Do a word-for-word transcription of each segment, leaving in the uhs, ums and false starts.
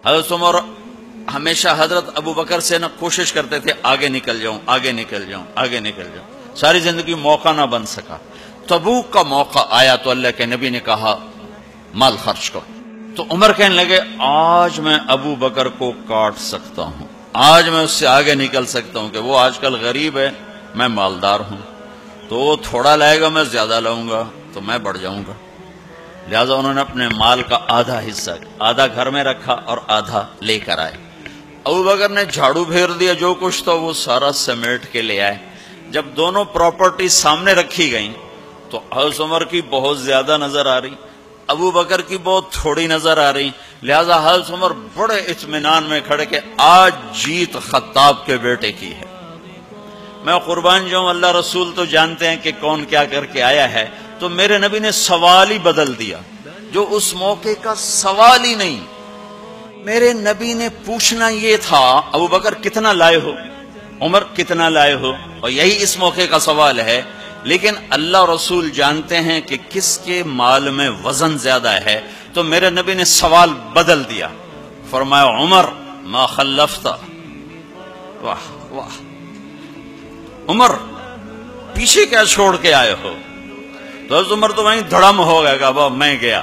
حضرت عمر ہمیشہ حضرت ابو بکر سے نہ کوشش کرتے تھے آگے نکل جاؤں آگے نکل جاؤں آگے نکل جاؤں، ساری زندگی موقع نہ بن سکا۔ تبوک کا موقع آیا تو اللہ کے نبی نے کہا مال خرچ کرو، تو عمر کہنے لگے آج میں ابو بکر کو کاٹ سکتا ہوں، آج میں اس سے آگے نکل سکتا ہوں کہ وہ آج کل غریب ہے، میں مالدار ہوں، تو وہ تھوڑا لائے گا میں زیادہ لاؤں گا تو میں بڑھ جاؤں گا۔ لہٰذا انہوں نے اپنے مال کا آدھا حصہ آدھا گھر میں رکھا اور آدھا لے کر آئے۔ ابو بکر نے جھاڑو پھیر دیا، جو کچھ تھا وہ سارا سمیٹ کے لے آئے۔ جب دونوں پراپرٹی سامنے رکھی گئیں تو حضرت عمر کی بہت زیادہ نظر آ رہی، ابو بکر کی بہت تھوڑی نظر آ رہی، لہذا حضرت عمر بڑے اطمینان میں کھڑے کہ آج جیت خطاب کے بیٹے کی ہے۔ میں قربان جاؤں، اللہ رسول تو جانتے ہیں کہ کون کیا کر کے آیا ہے، تو میرے نبی نے سوال ہی بدل دیا، جو اس موقع کا سوال ہی نہیں۔ میرے نبی نے پوچھنا یہ تھا ابو بکر کتنا لائے ہو، عمر کتنا لائے ہو، اور یہی اس موقع کا سوال ہے، لیکن اللہ رسول جانتے ہیں کہ کس کے مال میں وزن زیادہ ہے، تو میرے نبی نے سوال بدل دیا، فرمایا عمر ما خلفت، واہ واہ عمر پیچھے کیا چھوڑ کے آئے ہو؟ تو حضرت عمر تو وہیں دھڑم ہو گیا، کہ میں گیا،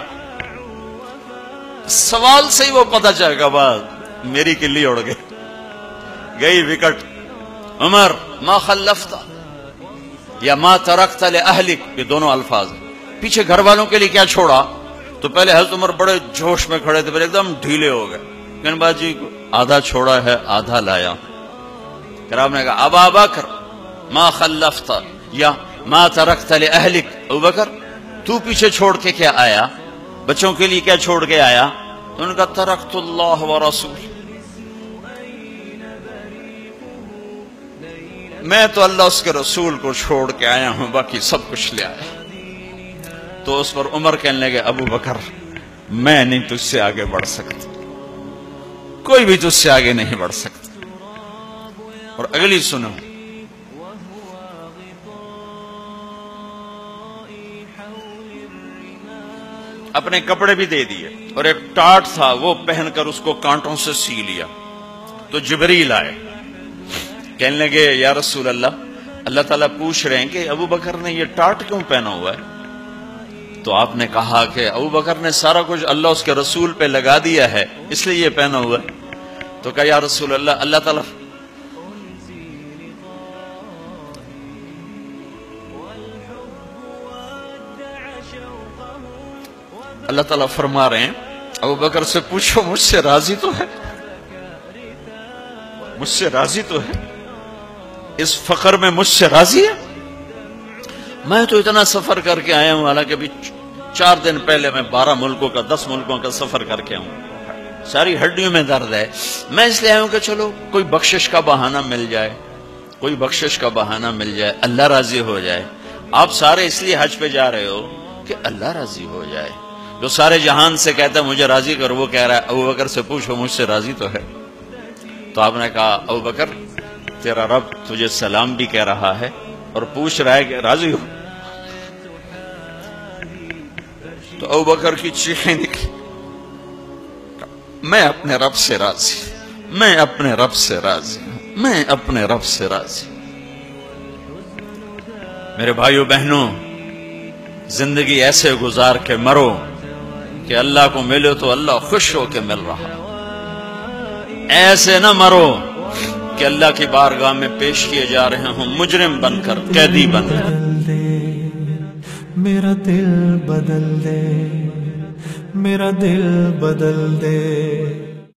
سوال سے ہی وہ پتہ چل گیا، بعد میری کلی اڑ گئی گئی وکٹ۔ عمر ما خلفت یا ما ترکت لأہلک، یہ دونوں الفاظ ہیں، پیچھے گھر والوں کے لیے کیا چھوڑا؟ تو پہلے حضرت عمر بڑے جوش میں کھڑے تھے، پھر ایک دم ڈھیلے ہو گئے، کہنے باجی آدھا چھوڑا ہے آدھا لایا۔ پھر آپ نے کہا ابا بکر ما خلفت یا ما ترکت لأہلک، ابو بکر تو پیچھے چھوڑ کے کیا آیا، بچوں کے لیے کیا چھوڑ کے آیا؟ تو انہوں نے کہا ترکت اللہ ورسول، میں تو اللہ اس کے رسول کو چھوڑ کے آیا ہوں، باقی سب کچھ لے آیا۔ تو اس پر عمر کہنے لگے ابو بکر میں نہیں تجھ سے آگے بڑھ سکتا، کوئی بھی تجھ سے آگے نہیں بڑھ سکتا۔ اور اگلی سنو، اپنے کپڑے بھی دے دیے اور ایک ٹاٹ تھا وہ پہن کر اس کو کانٹوں سے سی لیا، تو جبریل آئے، کہنے لگے یا رسول اللہ، اللہ تعالیٰ پوچھ رہے ہیں کہ ابو بکر نے یہ ٹاٹ کیوں پہنا ہوا ہے؟ تو آپ نے کہا کہ ابو بکر نے سارا کچھ اللہ اس کے رسول پہ لگا دیا ہے اس لیے یہ پہنا ہوا ہے۔ تو کہا یا رسول اللہ، اللہ تعالیٰ اللہ تعالیٰ فرما رہے ہیں ابو بکر سے پوچھو مجھ سے راضی تو ہے، مجھ سے راضی تو ہے، اس فقر میں مجھ سے راضی ہے؟ میں تو اتنا سفر کر کے آیا ہوں، حالانکہ ابھی چار دن پہلے میں بارہ ملکوں کا دس ملکوں کا سفر کر کے ہوں، ساری ہڈیوں میں درد ہے، میں اس لیے آیا ہوں کہ چلو کوئی بخشش کا بہانہ مل جائے، کوئی بخشش کا بہانہ مل جائے، اللہ راضی ہو جائے۔ آپ سارے اس لیے حج پہ جا رہے ہو کہ اللہ راضی ہو جائے، جو سارے جہان سے کہتا ہے مجھے راضی کر، وہ کہہ رہا ہے ابو بکر سے پوچھو مجھ سے راضی تو ہے۔ تو آپ نے کہا ابو بکر تیرا رب تجھے سلام بھی کہہ رہا ہے اور پوچھ رہا ہے کہ راضی ہو؟ تو ابو بکر کی چیخیں نکلی، میں اپنے رب سے راضی، میں اپنے رب سے راضی، میں اپنے رب سے راضی۔ میرے بھائیو بہنوں، زندگی ایسے گزار کے مرو کہ اللہ کو ملو تو اللہ خوش ہو کے مل رہا، ایسے نہ مرو کہ اللہ کی بارگاہ میں پیش کیے جا رہے ہوں مجرم بن کر، قیدی بن کر۔ میرا دل بدل دے، میرا دل بدل دے۔